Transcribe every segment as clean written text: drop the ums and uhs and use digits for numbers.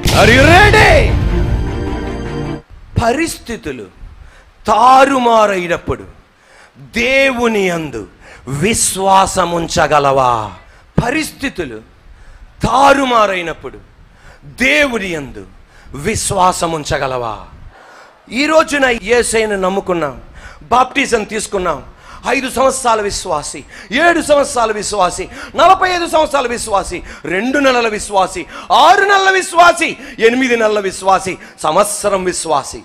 Are you ready? పరిస్థితులు తారుమారైనప్పుడు దేవుని యందు విశ్వాసముంచగలవా? పరిస్థితులు తారుమారైనప్పుడు దేవుని యందు విశ్వాసముంచగలవా? ఈ రోజున యేసయ్యను నమ్ముకున్నాం, బాప్టిజం తీసుకున్నాం. 5 సంవత్సరాల విశ్వాసి, 7 సంవత్సరాల విశ్వాసి, 45 సంవత్సరాల విశ్వాసి, 2 నెలల విశ్వాసి, 6 నెలల విశ్వాసి, 8 నెలల విశ్వాసి, సంవత్సరం విశ్వాసి,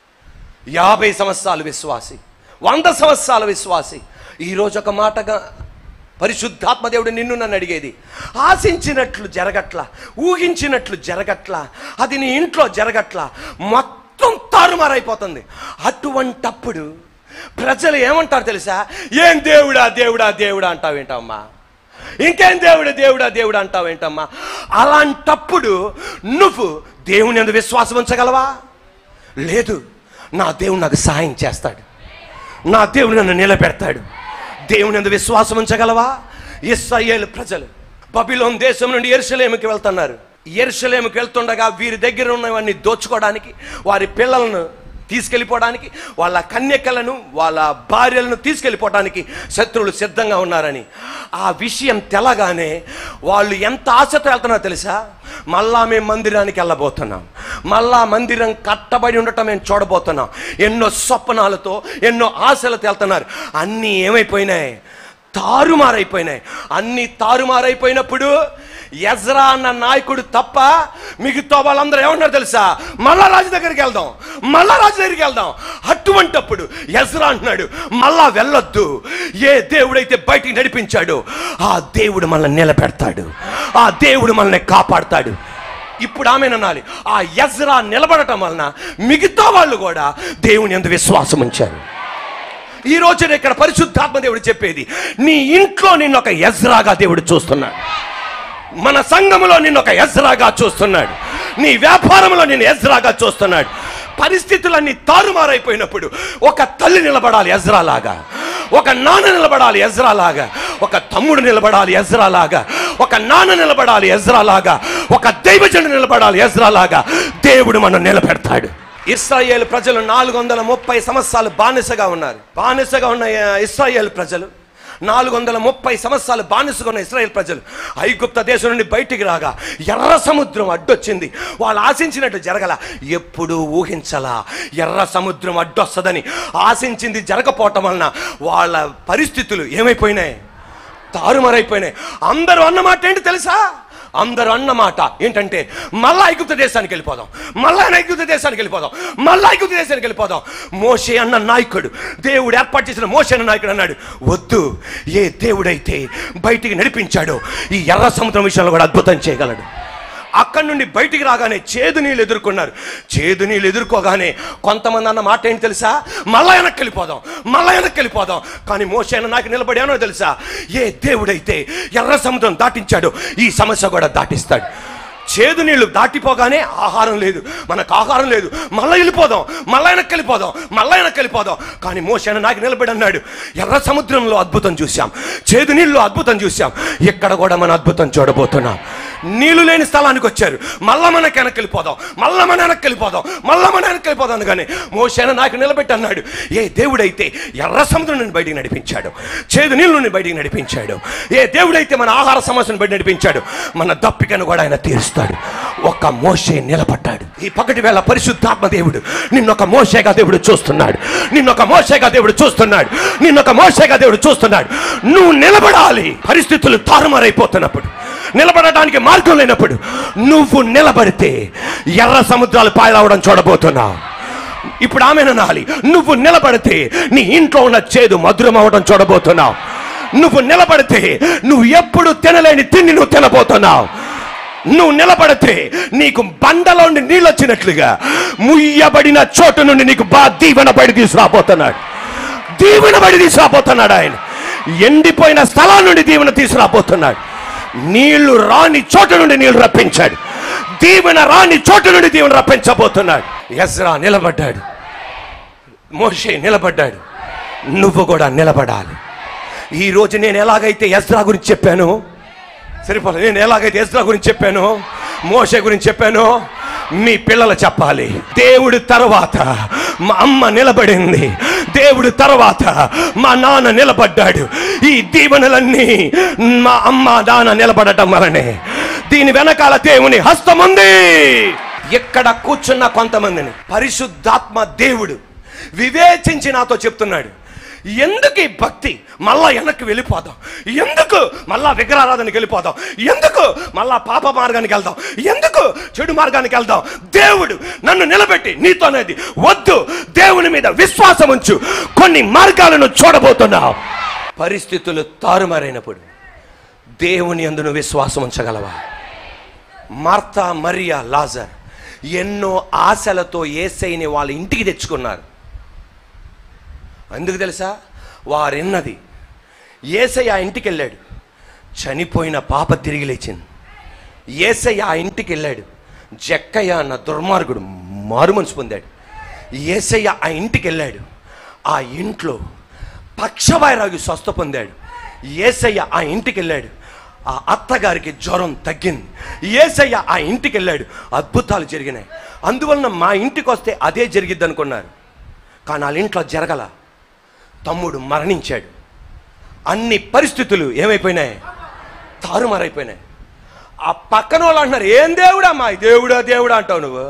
50 సంవత్సరాల విశ్వాసి, 100 సంవత్సరాల విశ్వాసి. ఈరోజు ఒక మాటగా పరిశుద్ధాత్మ దేవుడు నిన్ను నన్ను అడిగేది, ఆశించినట్లు జరగట్లా, ఊహించినట్లు జరగట్లా, అది నీ ఇంట్లో జరగట్లా, మొత్తం తారుమారైపోతుంది. అటువంటప్పుడు ప్రజలు ఏమంటారు తెలుసా? ఏం దేవుడా దేవుడా దేవుడా అంటావేంటమ్మా, ఇంకేం దేవుడు దేవుడా దేవుడా అంటావేంటమ్మా? అలాంటప్పుడు నువ్వు దేవుని యందు విశ్వాసం ఉంచగలవా? లేదు, నా దేవుడు నాకు సహాయం చేస్తాడు, నా దేవుడు నన్ను నిలబెడతాడు. దేవుని యందు విశ్వాసం ఉంచగలవా? ఇశ్రాయేలు ప్రజలు బబిలోను దేశం నుండి యెరూషలేముకి వెళ్తున్నారు. యెరూషలేముకి వెళ్తుండగా వీరి దగ్గర ఉన్నవన్నీ దోచుకోవడానికి, వారి పిల్లలను తీసుకెళ్ళిపోవడానికి, వాళ్ళ కన్యకలను వాళ్ళ భార్యలను తీసుకెళ్ళిపోవడానికి శత్రువులు సిద్ధంగా ఉన్నారని ఆ విషయం తెలగానే వాళ్ళు ఎంత ఆశతో వెళ్తున్నారో తెలుసా? మళ్ళా మేము మందిరానికి వెళ్ళబోతున్నాం, మళ్ళా మందిరం కట్టబడి ఉండటం మేము చూడబోతున్నాం. ఎన్నో స్వప్నాలతో ఎన్నో ఆశలతో వెళ్తున్నారు. అన్నీ ఏమైపోయినాయి? తారుమారైపోయినాయి. అన్నీ తారుమారైపోయినప్పుడు ఎజ్రా అన్న నాయకుడు తప్ప మిగతా వాళ్ళందరూ ఏమన్నారు తెలుసా? మళ్ళా రాజు దగ్గరికి వెళ్దాం, మళ్ళా రాజు దగ్గరికి వెళ్దాం. అటువంటప్పుడు ఎజ్రా అంటున్నాడు, మళ్ళా వెళ్ళొద్దు. ఏ దేవుడైతే బయటికి నడిపించాడో ఆ దేవుడు మనల్ని నిలబెడతాడు, ఆ దేవుడు మనల్ని కాపాడతాడు. ఇప్పుడు ఆమెననాలి, ఆ ఎజ్రా నిలబడటం వలన మిగతా వాళ్ళు కూడా దేవుని యందు విశ్వాసం ఉంచారు. ఈ రోజున ఇక్కడ పరిశుద్ధాత్మ దేవుడు చెప్పేది, నీ ఇంట్లో నిన్ను ఒక ఎజ్రాగా దేవుడు చూస్తున్నాడు, మన సంఘములో నిన్ను ఒక ఎజ్రాగా చూస్తున్నాడు, నీ వ్యాపారంలో నిన్ను ఎజ్రాగా చూస్తున్నాడు. పరిస్థితులన్నీ తారుమారైపోయినప్పుడు ఒక తల్లి నిలబడాలి ఎజ్రాలాగా, ఒక నాన్న నిలబడాలి ఎజ్రాలాగా, ఒక తమ్ముడు నిలబడాలి ఎజ్రాలాగా, ఒక నాన్న నిలబడాలి ఎజ్రాలాగా, ఒక దైవజనుడు నిలబడాలి ఎజ్రాలాగా. దేవుడు మనం నిలబెడతాడు. ఇశ్రాయేలు ప్రజలు 430 సంవత్సరాలు బానిసగా ఉన్నారు. బానిసగా ఉన్న ఇశ్రాయేలు ప్రజలు 430 సంవత్సరాలు బానిసగా ఉన్న ఇశ్రాయేలు ప్రజలు ఐగుప్త దేశం నుండి బయటికి రాగా ఎర్ర సముద్రం అడ్డొచ్చింది. వాళ్ళు ఆశించినట్టు జరగల, ఎప్పుడు ఊహించలా ఎర్ర సముద్రం అడ్డొస్తుందని. ఆశించింది జరగపోవటం వలన వాళ్ళ పరిస్థితులు ఏమైపోయినాయి? తారుమారైపోయినాయి. అందరూ అన్నమాట ఏంటి తెలుసా? అందరూ అన్నమాట ఏంటంటే, మళ్ళా ఐగుప్తు దేశానికి వెళ్ళిపోదాం, మళ్ళా ఐగుప్తు దేశానికి వెళ్ళిపోదాం, మళ్ళా ఐగుప్తు దేశానికి వెళ్ళిపోదాం. మోషే అన్న నాయకుడు, దేవుడు ఏర్పాటు చేసిన మోషే అన్న నాయకుడు అన్నాడు, వద్దు, ఏ దేవుడైతే బయటికి నడిపించాడో ఈ ఎర్ర సముద్రం విషయంలో కూడా అద్భుతం చేయగలడు. అక్కడి నుండి బయటికి రాగానే చేదు నీళ్ళు ఎదుర్కొన్నారు. చేదు నీళ్ళు ఎదుర్కోగానే కొంతమంది అన్న మాట ఏంటి తెలుసా? మళ్ళా వెనక్కి వెళ్ళిపోదాం, మళ్ళా వెనక్కి వెళ్ళిపోదాం. కానీ మోషే అన్న నాకు నిలబడానో తెలుసా? ఏ దేవుడైతే ఎర్ర సముద్రం దాటించాడో ఈ సమస్య కూడా దాటిస్తాడు. చేదు నీళ్లు దాటిపోగానే ఆహారం లేదు, మనకు ఆహారం లేదు, మళ్ళీ వెళ్ళిపోదాం, మళ్ళా వెనక్కి వెళ్ళిపోదాం, మళ్ళా వెనక్కి వెళ్ళిపోదాం. కానీ మోషే నాకు నిలబడి అన్నాడు, ఎర్ర సముద్రంలో అద్భుతం చూసాం, చేదు నీళ్ళు అద్భుతం చూసాం, ఇక్కడ కూడా మనం అద్భుతం చూడబోతున్నాం. నీళ్లు లేని స్థలానికి వచ్చారు, మళ్ళా మనకి వెనక్కి వెళ్ళిపోదాం, మళ్ళా మన వెనక్కి వెళ్ళిపోదాం, మళ్ళా మన వెనక్కి వెళ్ళిపోదాం. కానీ మోషే నాకు నిలబెట్టి అన్నాడు, ఏ దేవుడైతే ఎర్ర సముద్రం నుండి బయటికి నడిపించాడు, చేదు నీళ్ళ నుండి బయటికి నడిపించాడు, ఏ దేవుడైతే మన ఆహార సమస్యను బయట నడిపించాడు, మన దప్పికను కూడా ఆయన తీరుస్తాడు. ఒక మోషే నిలబడ్డాడు. ఈ పగటి వేళ పరిశుద్ధాత్మ దేవుడు నిన్నొక మోషేగా దేవుడు చూస్తున్నాడు, నిన్నొక మోషేగా దేవుడు చూస్తున్నాడు, నిన్నొక మోషేగా దేవుడు చూస్తున్నాడు. నువ్వు నిలబడాలి. పరిస్థితులు తారుమారైపోతున్నప్పుడు, నిలబడటానికి మార్గం లేనప్పుడు నువ్వు నిలబడితే ఎర్ర సముద్రాలు పాయలవడం చూడబోతున్నావు. ఇప్పుడు ఆమెననాలి, నువ్వు నిలబడితే నీ ఇంట్లో ఉన్న చేదు మధురం అవడం చూడబోతున్నావు. నువ్వు నిలబడితే నువ్వు ఎప్పుడు తినలేని తిండి నువ్వు తినబోతున్నావు. నువ్వు నిలబడితే నీకు బండలో నుండి నీళ్ళు వచ్చినట్లుగా ముయ్యబడిన చోటు నుండి నీకు దీవెన బయట తీసుకురాబోతున్నాడు. దీవెన బయట తీసుకురాబోతున్నాడు. ఆయన ఎండిపోయిన స్థలం నుండి దీవెన తీసుకురాబోతున్నాడు. నీళ్లు రాని చోటు నుండి నీళ్లు రప్పించాడు. దీవెన రాని చోటు నుండి దీవెన రప్పించబోతున్నాడు. ఎజ్రా నిలబడ్డాడు, మోషే నిలబడ్డాడు. నువ్వు కూడా నిలబడాలి. ఈరోజు నేను ఎలాగైతే ఎజ్రా గురించి చెప్పాను, సరిపోలే, నేను ఎలాగైతే ఎజ్రా గురించి చెప్పాను, మోషే గురించి చెప్పాను, మీ పిల్లలు చెప్పాలి. దేవుడి తర్వాత మా అమ్మ నిలబడింది, దేవుడి తర్వాత మా నాన్న నిలబడ్డాడు. ఈ దీవెనలన్నీ మా అమ్మ నాన్న నిలబడటం వలనే. దీని వెనకాల దేవుని హస్తం ఉంది. ఎక్కడ కూర్చున్న కొంతమందిని పరిశుద్ధాత్మ దేవుడు వివేచించి నాతో చెప్తున్నాడు, ఎందుకు ఈ భక్తి, మళ్ళా వెనక్కి వెళ్ళిపోదాం, ఎందుకు మళ్ళా విగ్రహారాధనకి వెళ్ళిపోదాం, ఎందుకు మళ్ళా పాప మార్గానికి వెళ్దాం, ఎందుకు చెడు మార్గానికి వెళ్దాం, దేవుడు నన్ను నిలబెట్టి నీతోనేది వద్దు, దేవుని మీద విశ్వాసం ఉంచు, కొన్ని మార్గాలను చూడబోతున్నావు. పరిస్థితులు తారుమారైనప్పుడు దేవుని యందు విశ్వాసం ఉంచగలవా? మార్తా, మరియా, లాజర్ ఎన్నో ఆశలతో యేసయ్యని వాళ్ళ ఇంటికి తెచ్చుకున్నారు. ఎందుకు తెలుసా? వారెన్నది యేసయ్య ఆ ఇంటికి వెళ్ళాడు, చనిపోయిన పాప తిరిగి లేచింది. యేసయ్య ఆ ఇంటికి వెళ్ళాడు, జక్కయ్య అన్న దుర్మార్గుడు మారుమనసు పొందాడు. యేసయ్య ఆ ఇంటికి వెళ్ళాడు, ఆ ఇంట్లో పక్షవాయురాగి స్వస్థ పొందాడు. యేసయ్య ఆ ఇంటికి వెళ్ళాడు, ఆ అత్తగారికి జ్వరం తగ్గింది. యేసయ్య ఆ ఇంటికి వెళ్ళాడు, అద్భుతాలు జరిగినాయి. అందువలన మా ఇంటికి వస్తే అదే జరిగిద్ది అనుకున్నారు, కానీ వాళ్ళ ఇంట్లో జరగల. తమ్ముడు మరణించాడు. అన్ని పరిస్థితులు ఏమైపోయినాయి? తారుమారైపోయినాయి. ఆ పక్కన వాళ్ళు అంటున్నారు, ఏం దేవుడా మా దేవుడా దేవుడా అంటావు నువ్వు,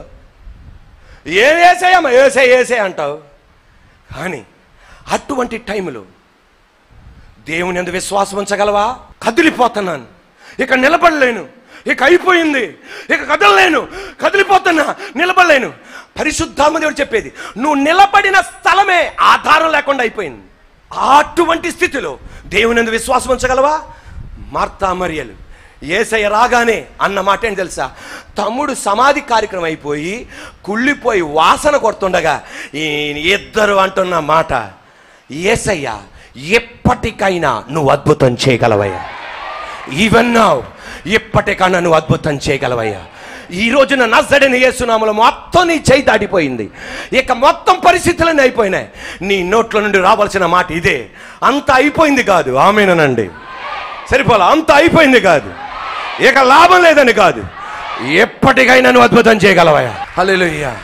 ఏం యేసయ్యమ్మా ఏసే అంటావు. కానీ అటువంటి టైంలో దేవుని యందు విశ్వాసం ఉంచగలవా? కదిలిపోతున్నాను, ఇక నిలబడలేను, ఇక అయిపోయింది, ఇక కదలలేను, కదిలిపోతున్నా, నిలబడలేను. పరిశుద్ధాత్మ దేవుడు చెప్పేది, నువ్వు నిలబడిన స్థలమే ఆధారం లేకుండా అయిపోయింది. అటువంటి స్థితిలో దేవుని యందు విశ్వాసం ఉంచగలవా? మార్తా, మరియలు యేసయ్య రాగానే అన్న మాట ఏంటి తెలుసా? తమ్ముడు సమాధి కార్యక్రమం అయిపోయి కుళ్ళిపోయి వాసన కొడుతుండగా ఈ ఇద్దరు అంటున్న మాట, యేసయ్య ఎప్పటికైనా నువ్వు అద్భుతం చేయగలవయ్యా, ఈవెన్ నౌ ఎప్పటికైనా నువ్వు అద్భుతం చేయగలవయ్యా. ఈ రోజున నజరేయుడైన యేసు నామములో మొత్తం నీ చేయి దాటిపోయింది, ఇక మొత్తం పరిస్థితులన్నీ అయిపోయినాయి. నీ నోట్ల నుండి రావాల్సిన మాట ఇదే, అంత అయిపోయింది కాదు, ఆమేనండి, సరిపోలా, అంత అయిపోయింది కాదు, ఇక లాభం లేదని కాదు, ఎప్పటికైనా నువ్వు అద్భుతం చేయగలవయ్యా. హల్లెలూయా.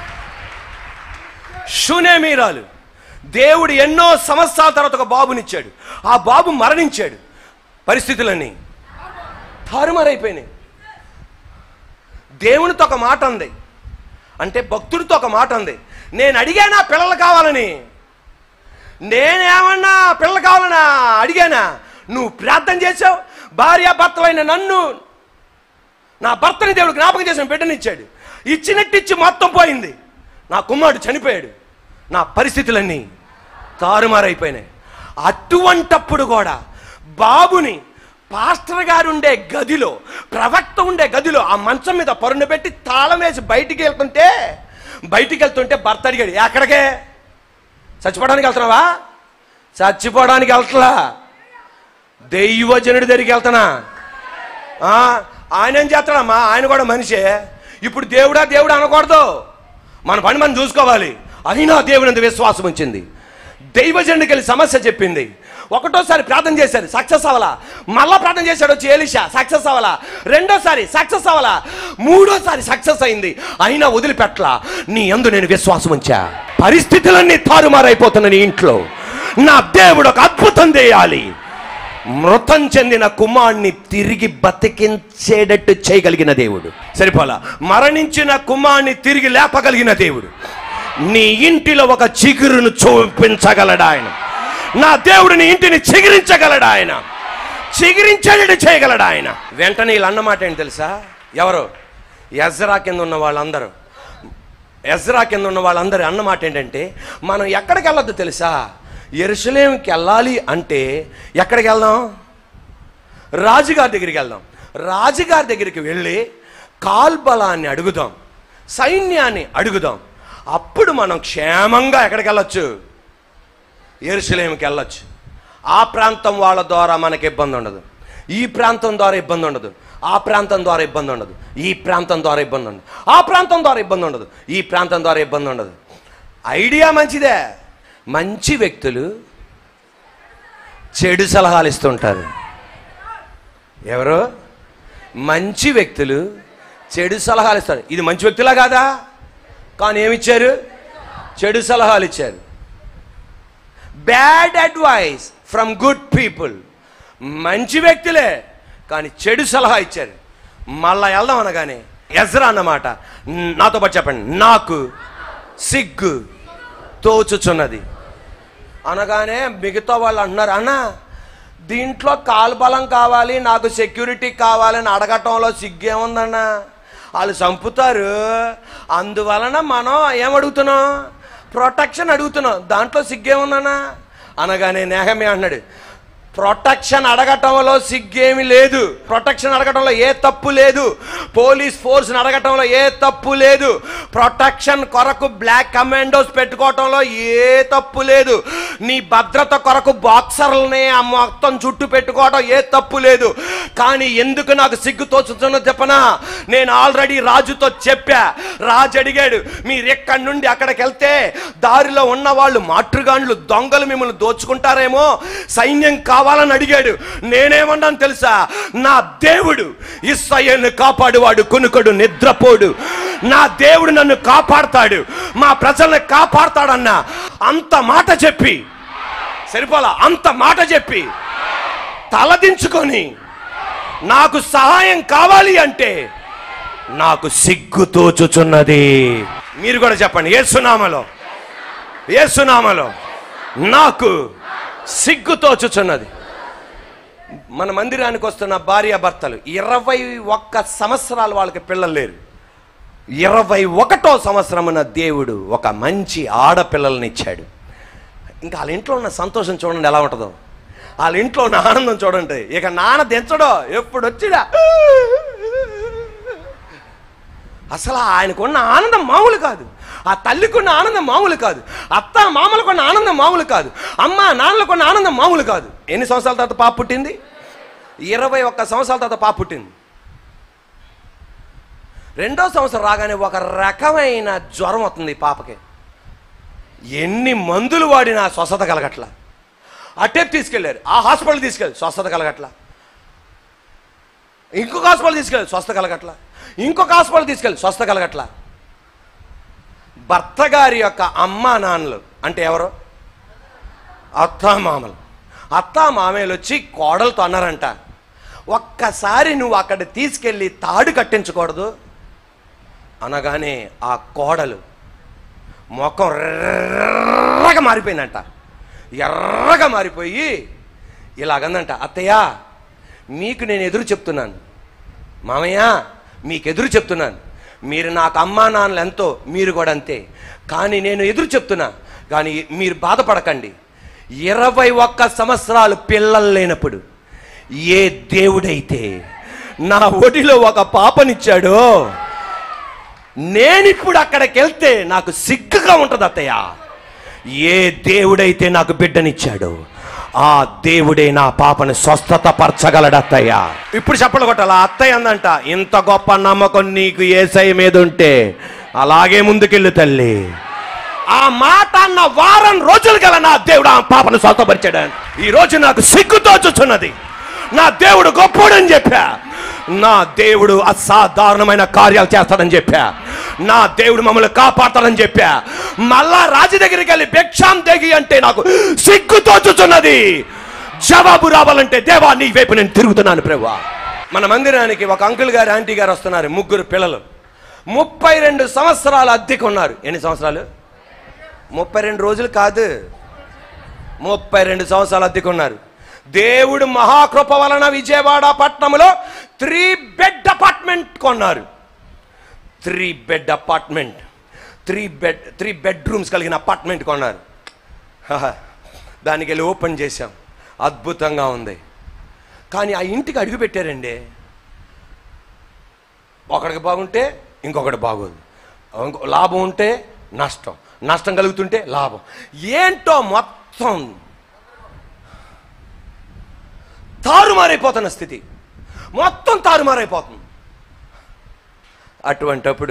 షూనేమీరాలు దేవుడు ఎన్నో సంవత్సరాల తర్వాత ఒక బాబునిచ్చాడు. ఆ బాబు మరణించాడు. పరిస్థితులన్నీ తారుమారైపోయినాయి. దేవునితో ఒక మాట అంది, అంటే భక్తుడితో ఒక మాట అంది, నేను అడిగానా పిల్లలు కావాలని, నేనేమన్నా పిల్లలు కావాలన్నా అడిగానా? నువ్వు ప్రార్థన చేసావు, భార్యాభర్తలైన నన్ను, నా భర్తని దేవుడు జ్ఞాపకం చేసిన బిడ్డనిచ్చాడు, ఇచ్చినట్టిచ్చి మొత్తం పోయింది, నా కుమారుడు చనిపోయాడు, నా పరిస్థితులన్నీ తారుమారైపోయినాయి. అటువంటప్పుడు కూడా బాబుని పాస్టర్ గారు ఉండే గదిలో, ప్రవక్త ఉండే గదిలో ఆ మంచం మీద పరుండ పెట్టి తాళం వేసి బయటికి వెళ్తుంటే భర్త అడిగాడు, ఎక్కడికే? చచ్చిపోవడానికి వెళ్తున్నావా? చచ్చిపోవడానికి వెళ్తలా, దైవజనుడి దగ్గరికి వెళ్తున్నా. ఆయన ఏం చేస్తాడమ్మా, ఆయన కూడా మనిషే. ఇప్పుడు దేవుడా దేవుడా అనకూడదు, మన పని మనం చూసుకోవాలి. అయినా దేవుని యందు విశ్వాసం ఉంచింది. దైవజనుడికి వెళ్ళి సమస్య చెప్పింది. ఒకటోసారి ప్రార్థన చేశారు, సక్సెస్ అవ్వాలా. మళ్ళా ప్రార్థన చేశాడు, వచ్చి ఎలీషా, సక్సెస్ అవ్వాలా. రెండోసారి సక్సెస్ అవ్వాలా. మూడోసారి సక్సెస్ అయింది, అయినా వదిలిపెట్టలా. నీ యందు నేను విశ్వాసం ఉంచా. పరిస్థితులన్నీ తారుమారైపోతున్న నీ ఇంట్లో నా దేవుడు ఒక అద్భుతం చేయాలి. మృతం చెందిన కుమారుణ్ణి తిరిగి బతికించేటట్టు చేయగలిగిన దేవుడు. సరిపోలా, మరణించిన కుమారుణ్ణి తిరిగి లేపగలిగిన దేవుడు. నీ ఇంటిలో ఒక చిగురును చూపించగలడు ఆయన. నా దేవుడు నీ ఇంటిని చిగురించగలడు ఆయన, చిగురించేటట్టు చేయగలడు ఆయన. వెంటనే వీళ్ళు అన్నమాట ఏంటి తెలుసా? ఎవరు? ఎజ్రా కింద ఉన్న వాళ్ళందరూ అన్నమాట ఏంటంటే, మనం ఎక్కడికి వెళ్ళొద్దు తెలుసా? యెరూషలేముకి వెళ్ళాలి అంటే ఎక్కడికి వెళ్దాం? రాజుగారి దగ్గరికి వెళ్దాం. రాజుగారి దగ్గరికి వెళ్ళి కాల్బలాన్ని అడుగుదాం, సైన్యాన్ని అడుగుదాం. అప్పుడు మనం క్షేమంగా ఎక్కడికి వెళ్ళొచ్చు? యెరూషలేముకి వెళ్ళొచ్చు. ఆ ప్రాంతం వాళ్ళ ద్వారా మనకి ఇబ్బంది ఉండదు, ఈ ప్రాంతం ద్వారా ఇబ్బంది ఉండదు, ఆ ప్రాంతం ద్వారా ఇబ్బంది ఉండదు, ఈ ప్రాంతం ద్వారా ఇబ్బంది ఉండదు, ఆ ప్రాంతం ద్వారా ఇబ్బంది ఉండదు, ఈ ప్రాంతం ద్వారా ఇబ్బంది ఉండదు. ఐడియా మంచిదే. మంచి వ్యక్తులు చెడు సలహాలు ఇస్తుంటారు. ఎవరు? మంచి వ్యక్తులు చెడు సలహాలు ఇస్తారు. ఇది మంచి వ్యక్తిలా కాదా? కానీ ఏమిచ్చారు? చెడు సలహాలు ఇచ్చారు. Bad advice from good people. మంచి వ్యక్తులే కానీ చెడు సలహా ఇచ్చారు. మళ్ళా వెళ్దాం అనగానే ఎజ్రా అన్నమాట, నాతో పాటు చెప్పండి, నాకు సిగ్గు తోచుచున్నది అనగానే మిగతా వాళ్ళు అంటున్నారు, అన్న దీంట్లో కాల్బలం కావాలి, నాకు సెక్యూరిటీ కావాలని అడగటంలో సిగ్గేముందన్న, వాళ్ళు చంపుతారు, అందువలన మనం ఏమడుగుతున్నాం? ప్రొటెక్షన్ అడుగుతున్నాం, దాంట్లో సిగ్గేముందన్న అనగానే నెహమ్యా అన్నాడు, ప్రొటెక్షన్ అడగటంలో సిగ్గేమి లేదు, ప్రొటెక్షన్ అడగటంలో ఏ తప్పు లేదు, పోలీస్ ఫోర్స్ని అడగటంలో ఏ తప్పు లేదు, ప్రొటెక్షన్ కొరకు బ్లాక్ కమాండోస్ పెట్టుకోవటంలో ఏ తప్పు లేదు, నీ భద్రత కొరకు బాక్సర్లని ఆ మొత్తం చుట్టూ పెట్టుకోవటం ఏ తప్పు లేదు. కానీ ఎందుకు నాకు సిగ్గు తోచుతున్నో చెప్పనా? నేను ఆల్రెడీ రాజుతో చెప్పా. రాజు అడిగాడు, మీరు ఎక్కడి నుండి అక్కడికి వెళ్తే దారిలో ఉన్న వాళ్ళు మాతృగాండ్లు దొంగలు మిమ్మల్ని దోచుకుంటారేమో, సైన్యం కావాలని అడిగాడు. నేనేమన్నాను తెలుసా? నా దేవుడు ఇశ్రాయేలును కాపాడువాడు, కునుకడు, నిద్రపోడు. నా దేవుడు నన్ను కాపాడుతాడు, మా ప్రజల్ని కాపాడుతాడన్నా. అంత మాట చెప్పి సరిపోలా, అంత మాట చెప్పి తలదించుకొని నాకు సహాయం కావాలి అంటే నాకు సిగ్గు తోచుచున్నది. మీరు కూడా చెప్పండి, యేసునామలో, యేసునామలో నాకు సిగ్గు తోచుచున్నది. మన మందిరానికి వస్తున్న భార్యాభర్తలు 21 సంవత్సరాలు వాళ్ళకి పిల్లలు లేరు. 21వ సంవత్సరమున దేవుడు ఒక మంచి ఆడపిల్లల్ని ఇచ్చాడు. ఇంకా వాళ్ళ ఇంట్లో ఉన్న సంతోషం చూడండి ఎలా ఉంటుందో, వాళ్ళ ఇంట్లో ఉన్న ఆనందం చూడండి. ఇక నాన్న దించడో ఎప్పుడు వచ్చిడా, అసలు ఆయనకున్న ఆనందం మామూలు కాదు, ఆ తల్లికున్న ఆనందం మామూలు కాదు, అత్త మామలకున్న ఆనందం మామూలు కాదు, అమ్మ నాన్నలకున్న ఆనందం మామూలు కాదు. ఎన్ని సంవత్సరాల తర్వాత పాప పుట్టింది? 21 సంవత్సరాల తర్వాత పాప పుట్టింది. 2వ సంవత్సరం రాగానే ఒక రకమైన జ్వరం వస్తుంది పాపకి. ఎన్ని మందులు వాడినా స్వస్థత కలగట్లా. అటే తీసుకెళ్ళారు, ఆ హాస్పిటల్ తీసుకెళ్ళి స్వస్థత కలగట్లా, ఇంకొక హాస్పిటల్ తీసుకెళ్ళి స్వస్థత కలగట్లా, ఇంకొక హాస్పిటల్ తీసుకెళ్ళి స్వస్థత కలగట్లా. భర్త గారి యొక్క అమ్మా నాన్నలు అంటే ఎవరు? అత్తామామలు. అత్తామామలు వచ్చి కోడలతో అన్నారంట, ఒక్కసారి నువ్వు అక్కడ తీసుకెళ్ళి తాడు కట్టించకూడదు అనగానే ఆ కోడలు ముఖం ఎర్రగా మారిపోయిందంట. ఎర్రగా మారిపోయి ఇలాగందంట, అత్తయ్య మీకు నేను ఎదురు చెప్తున్నాను, మామయ్య మీకు ఎదురు చెప్తున్నాను, మీరు నాకు అమ్మా నాన్నలు ఎంతో మీరు కూడా అంతే, కానీ నేను ఎదురు చెప్తున్నా, కానీ మీరు బాధపడకండి. 21 సంవత్సరాలు పిల్లలు లేనప్పుడు ఏ దేవుడైతే నా ఒడిలో ఒక పాపనిచ్చాడో నేనిప్పుడు అక్కడికి వెళ్తే నాకు సిగ్గుగా ఉంటుంది అత్తయ్య. ఏ దేవుడైతే నాకు బిడ్డనిచ్చాడో ఆ దేవుడే నా పాపను స్వస్థత పరచగలడత్తయ్య. ఇప్పుడు చెప్పలు కొట్టాల. అత్తయ్య అందంట, ఇంత గొప్ప నమ్మకం నీకు యేసయ్య మీద ఉంటే అలాగే ముందుకెళ్ళు తల్లి. ఆ మాట అన్న వారం రోజులు గల నా దేవుడు ఆ పాపను స్వస్థపరిచాడు. ఈ రోజు నాకు సిగ్గుతో చూచున్నది. నా దేవుడు గొప్పోడని చెప్పా, నా దేవుడు అసాధారణమైన కార్యాలు చేస్తాడని చెప్పా, నా దేవుడు మమ్మల్ని కాపాడతాడని చెప్పా. మళ్ళా రాజు దగ్గరికి వెళ్ళి భిక్షాం తెగి అంటే నాకు సిగ్గుతో చూచున్నది. జవాబు రావాలంటే దేవా నీ వైపు నేను తిరుగుతున్నాను ప్రభువా. మన మందిరానికి ఒక అంకుల్ గారు ఆంటీ గారు వస్తున్నారు, 3 పిల్లలు, 32 సంవత్సరాలు అద్దెకు ఉన్నారు. ఎన్ని సంవత్సరాలు? 32 రోజులు కాదు, 32 సంవత్సరాలు అద్దెకున్నారు. దేవుడు మహాకృప వలన విజయవాడ పట్టణంలో 3 బెడ్ అపార్ట్మెంట్ కొన్నారు. 3 బెడ్ అపార్ట్మెంట్, 3 బెడ్రూమ్స్ కలిగిన అపార్ట్మెంట్ కొన్నారు. దానికి వెళ్ళి ఓపెన్ చేశాం, అద్భుతంగా ఉంది. కానీ ఆ ఇంటికి అడుగు పెట్టారండి, ఒకడికి బాగుంటే ఇంకొకటి బాగోదు, లాభం ఉంటే నష్టం, నష్టం కలుగుతుంటే లాభం, ఏంటో మొత్తం తారుమారైపోతున్న స్థితి, మొత్తం తారుమారైపోతుంది. అటువంటప్పుడు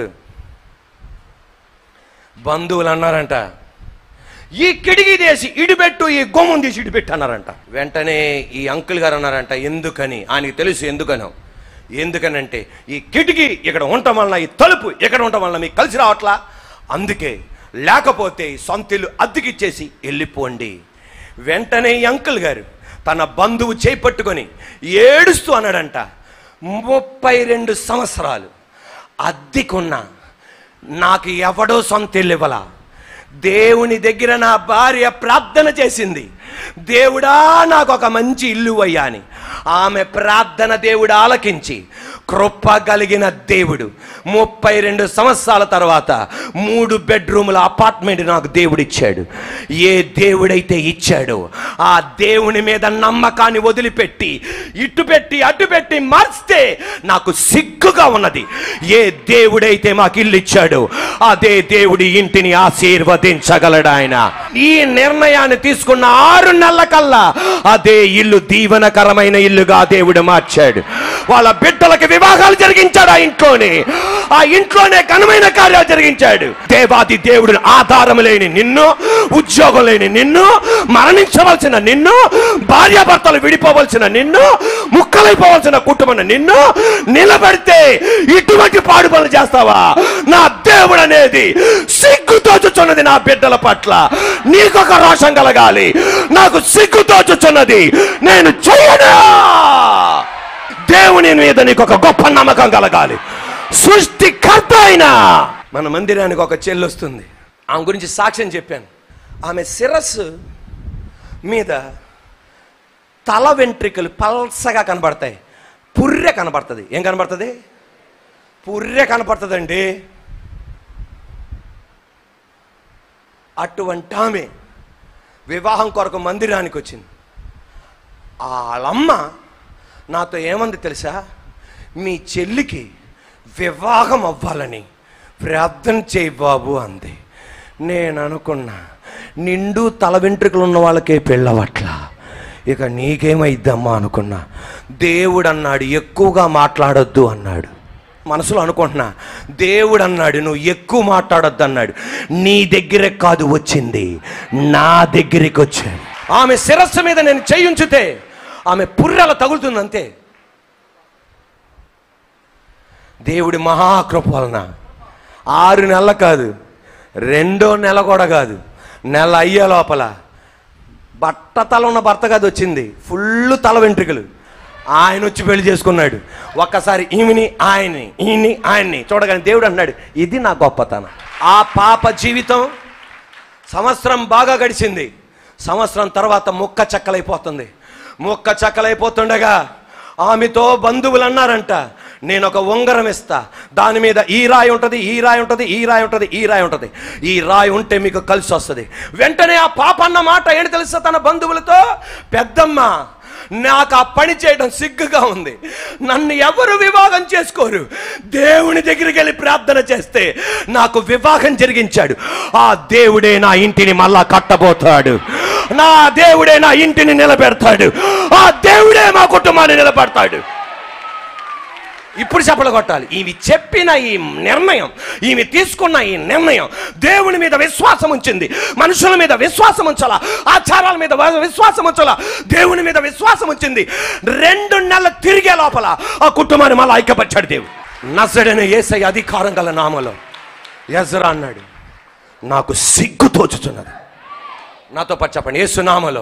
బంధువులు అన్నారంట, ఈ కిటికీ తీసి ఇడిపెట్టు, ఈ గుమ్మం తీసి ఇడిపెట్టు అన్నారంట. వెంటనే ఈ అంకుల్ గారు అన్నారంట, ఎందుకని? ఆయనకి తెలుసు ఎందుకనో. ఎందుకనంటే ఈ కిటికీ ఇక్కడ ఉండటం వలన, ఈ తలుపు ఇక్కడ ఉండటం వలన మీకు కలిసి రావట్లా, అందుకే. లేకపోతే సొంత ఇల్లు అద్దెకిచ్చేసి వెళ్ళిపోండి. వెంటనే ఈ అంకుల్ గారు తన బంధువు చేపట్టుకొని ఏడుస్తూ అన్నాడంట, 32 సంవత్సరాలు అద్దెకున్నా నాకు ఎవడో సొంత ఇల్లు ఇవ్వలా. దేవుని దగ్గర నా భార్య ప్రార్థన చేసింది, దేవుడా నాకు ఒక మంచి ఇల్లు అయ్యా అని. ఆమె ప్రార్థన దేవుడు ఆలకించి కృప కలిగిన దేవుడు 32 సంవత్సరాల తర్వాత 3 బెడ్రూముల అపార్ట్మెంట్ నాకు దేవుడు ఇచ్చాడు. ఏ దేవుడైతే ఇచ్చాడో ఆ దేవుని మీద నమ్మకాన్ని వదిలిపెట్టి ఇటు పెట్టి అటు పెట్టి మార్చితే నాకు సిగ్గుగా ఉన్నది. ఏ దేవుడైతే మాకు ఇల్లు ఇచ్చాడో అదే దేవుడి ఇంటిని ఆశీర్వదించగలడు ఆయన. ఈ నిర్ణయాన్ని తీసుకున్న 6 నెలల కల్లా అదే ఇల్లు దీవెనకరమైన ఇల్లుగా దేవుడు మార్చాడు. వాళ్ళ బిడ్డలకు వివాహాలు జరిగించాడు ఆ ఇంట్లోనే ఘనమైన కార్యాలు జరిగించాడు. దేవాది దేవుడు ఆధారం లేని నిన్ను, ఉద్యోగం లేని నిన్ను, మరణించవలసిన నిన్ను, భార్యాభర్తలు విడిపోవలసిన నిన్ను, ముక్కలైపోవలసిన కుటుంబం నిన్ను నిలబెడితే ఇటువంటి పాడు పనులు చేస్తావా? నా దేవుడు అనేది సిగ్గుతోచుచున్నది నా బిడ్డల పట్ల. నీకొక రోషం కలగాలి, నాకు సిగ్గుతోచుచున్నది, నేను చెయ్యను. దేవుని మీద నీకు ఒక గొప్ప నమ్మకం కలగాలి. సృష్టికర్త అయిన మన మందిరానికి ఒక చెల్లి వస్తుంది. ఆమె గురించి సాక్ష్యం చెప్పాను. ఆమె శిరస్సు మీద తల వెంట్రికలు పల్సగా కనబడతాయి, పుర్రె కనబడుతుంది. ఏం కనబడుతుంది? పుర్రె కనబడుతుందండి. అటువంటి ఆమె వివాహం కొరకు మందిరానికి వచ్చింది. వాళ్ళమ్మ నాతో ఏమంది తెలుసా? మీ చెల్లికి వివాహం అవ్వాలని ప్రార్థన చేయి బాబు అంది. నేను అనుకున్నా, నిండు తల వెంట్రుకలు ఉన్న వాళ్ళకే పెళ్ళవట్లా, ఇక నీకేమైద్దమ్మా అనుకున్నా. దేవుడు అన్నాడు ఎక్కువగా మాట్లాడొద్దు అన్నాడు. మనసులో అనుకుంటున్నా, దేవుడు అన్నాడు నువ్వు ఎక్కువ మాట్లాడొద్దు అన్నాడు. నీ దగ్గరే కాదు వచ్చింది, నా దగ్గరికి వచ్చాడు. ఆమె శిరస్సు మీద నేను చేయించితే ఆమె పుర్రెల తగులుతుంది అంతే. దేవుడి మహాకృప వలన 6 నెలలు కాదు, 2వ నెల కూడా కాదు, నెల అయ్యే లోపల బట్టతల ఉన్న భర్త కాదు వచ్చింది, ఫుల్ తల వెంట్రుకలు. ఆయన వచ్చి పెళ్లి చేసుకున్నాడు. ఒక్కసారి ఈమెని ఆయన్ని చూడగానే దేవుడు అన్నాడు ఇది నా గొప్పతనం. ఆ పాప జీవితం సంవత్సరం బాగా గడిచింది. సంవత్సరం తర్వాత ముక్క చెక్కలైపోతుండగా ఆమెతో బంధువులు అన్నారంట, నేను ఒక ఉంగరం ఇస్తా, దాని మీద ఈ రాయి ఉంటుంది, ఈ రాయి ఉంటుంది, ఈ రాయి ఉంటుంది, ఈ రాయి ఉంటుంది, ఈ రాయి ఉంటే మీకు కలిసి వస్తుంది. వెంటనే ఆ పాప అన్న మాట ఏంటి తెలుసా తన బంధువులతో? పెద్దమ్మ, నాకు ఆ పని చేయడం సిగ్గుగా ఉంది, నన్ను ఎవరు వివాహం చేసుకోరు, దేవుని దగ్గరికి వెళ్ళి ప్రార్థన చేస్తే నాకు వివాహం జరిగించాడు, ఆ దేవుడే నా ఇంటిని మళ్ళా కట్టబోతాడు, నా దేవుడే నా ఇంటిని నిలబెడతాడు, ఆ దేవుడే మా కుటుంబాన్ని నిలబెడతాడు. ఇప్పుడు చెప్పలు కొట్టాలి. ఈమె చెప్పిన ఈ నిర్ణయం, ఈమె తీసుకున్న ఈ నిర్ణయం దేవుని మీద విశ్వాసం ఉంచింది. మనుషుల మీద విశ్వాసం ఉంచాలా, ఆచారాల మీద విశ్వాసం ఉంచాలా, దేవుని మీద విశ్వాసం ఉంచింది. 2 నెలలు తిరిగే లోపల ఆ కుటుంబాన్ని మళ్ళీ ఐక్యపరిచాడు దేవుడు. నజరేయుడైన యేసయ్య అధికారం గల నామములో ఎజ్రా అన్నాడు, నాకు సిగ్గు తోచుచున్నది. నాతో పాటు చెప్పండి, యేసు నామములో.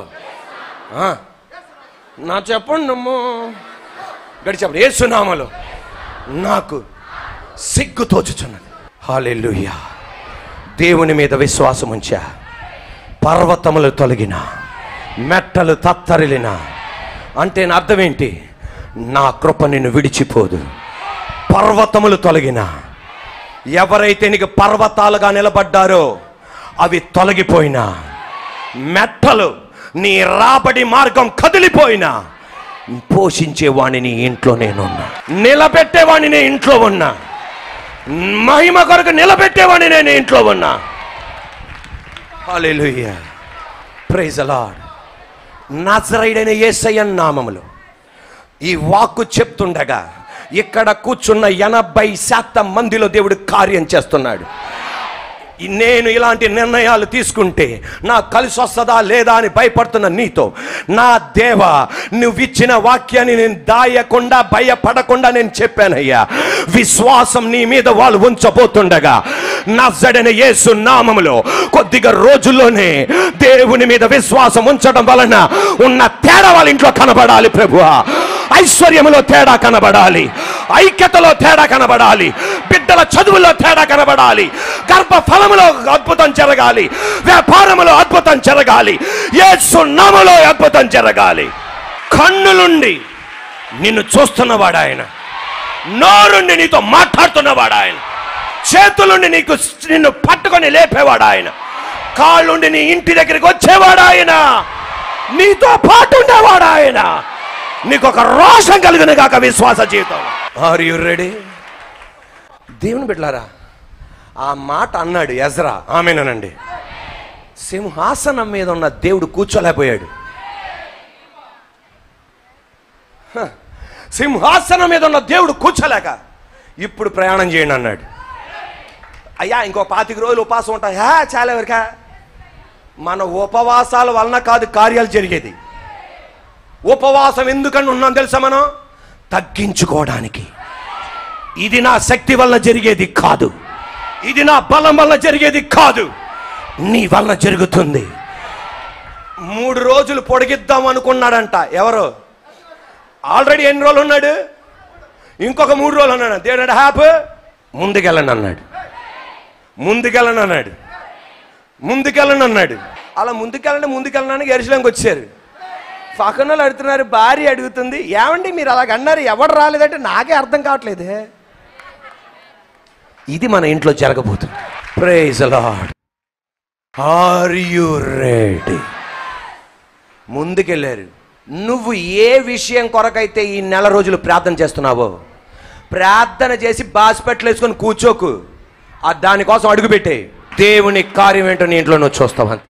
నా చెప్పండి అమ్మో గడి చెప్పండి, యేసు నామములో నాకు సిగ్గు తోచుచున్నది. హల్లెలూయా. దేవుని మీద విశ్వాసం ఉంచా, పర్వతములు తొలగిన, మెట్టలు తత్తరిలిన అంటే నా అర్థం ఏంటి? నా కృప నిన్ను విడిచిపోదు. పర్వతములు తొలగిన, ఎవరైతే నీకు పర్వతాలుగా నిలబడ్డారో అవి తొలగిపోయినా, మెట్టలు నీ రాబడి మార్గం కదిలిపోయినా, పోషించేవాణ్ణి నీ ఇంట్లో నేనున్నా, నిలబెట్టేవాణ్ణి నేను ఇంట్లో ఉన్నా, మహిమ కొరకు నిలబెట్టేవాణ్ణి నేను ఇంట్లో ఉన్నా. Hallelujah, praise the Lord. నజరేయుడైన యేసయ్య నామములో ఈ వాక్కు చెప్తుండగా ఇక్కడ కూర్చున్న 80% మందిలో దేవుడు కార్యం చేస్తున్నాడు. నేను ఇలాంటి నిర్ణయాలు తీసుకుంటే నాకు కలిసి వస్తుందా లేదా అని భయపడుతున్న నీతో, నా దేవా, నువ్వు ఇచ్చిన వాక్యాన్ని నేను దాయకుండా భయపడకుండా నేను చెప్పానయ్యా. విశ్వాసం నీ మీద వాళ్ళు ఉంచబోతుండగా నజరేయుడైన యేసు నామములో కొద్దిగా రోజుల్లోనే దేవుని మీద విశ్వాసం ఉంచడం వలన ఉన్న తేడా వాళ్ళ ఇంట్లో కనబడాలి ప్రభువా. ఐశ్వర్యములో తేడా కనబడాలి, ఐక్యతలో తేడా కనబడాలి, బిడ్డల చదువులో తేడా కనబడాలి, గర్భ ఫలములో అద్భుతం జరగాలి, వ్యాపారములో అద్భుతం జరగాలి, యేసు నామములో అద్భుతం జరగాలి. కన్నులుండి నిన్ను చూస్తున్నవాడు ఆయన, నోరుండి నీతో మాట్లాడుతున్నవాడు ఆయన, చేతులుండి నిన్ను పట్టుకొని లేపేవాడు ఆయన, కాళ్ళుండి నీ ఇంటి దగ్గరికి వచ్చేవాడు ఆయన, నీతో పాటు ఉండేవాడు ఆయన. నీకు ఒక రోషం కలిగిన కాక విశ్వాస జీవితం. Are you ready? దేవుని బిడ్డలారా, ఆ మాట అన్నాడు ఎజ్రా. ఆమేనండి. సింహాసనం మీద ఉన్న దేవుడు కూర్చోలేకపోయాడు. సింహాసనం మీద ఉన్న దేవుడు కూర్చోలేక ఇప్పుడు ప్రయాణం చేయండి అన్నాడు. అయ్యా ఇంకో 25 రోజులు ఉపవాసం ఉంటాయా? చాలా ఎవరికా? మన ఉపవాసాల వలన కాదు కార్యాలు జరిగేది. ఉపవాసం ఎందుకని ఉన్నాం తెలుసా? మనం తగ్గించుకోవడానికి. ఇది నా శక్తి వల్ల జరిగేది కాదు, ఇది నా బలం వల్ల జరిగేది కాదు, నీ వల్ల జరుగుతుంది. 3 రోజులు పొడిగిద్దాం అనుకున్నాడంట. ఎవరు? ఆల్రెడీ ఎన్ని రోజులు ఉన్నాడు? ఇంకొక 3 రోజులు అన్నాడు. దేవుడు హ్యాప్ ముందుకెళ్ళండి అన్నాడు, ముందుకెళ్ళండి అన్నాడు, ముందుకెళ్ళండి అన్నాడు. అలా ముందుకెళ్ళడానికి యెరూషలేముకి వచ్చారు. పక్కన వాళ్ళు అడుగుతున్నారు, భార్య అడుగుతుంది, ఏమండి మీరు అలాగ అన్నారు, ఎవరు రాలేదంటే నాకే అర్థం కావట్లేదు. ఇది మన ఇంట్లో జరగబోతుంది. Praise the lord. Are you ready? ముందుకెళ్ళారు. నువ్వు ఏ విషయం కొరకైతే ఈ నెల రోజులు ప్రార్థన చేస్తున్నావో, ప్రార్థన చేసి బాస్పెట్లు వేసుకొని కూర్చోకు, దానికోసం అడుగుపెట్టే. దేవుని కార్యం ఏంటో నీ ఇంట్లో నువ్వు చూస్తావు.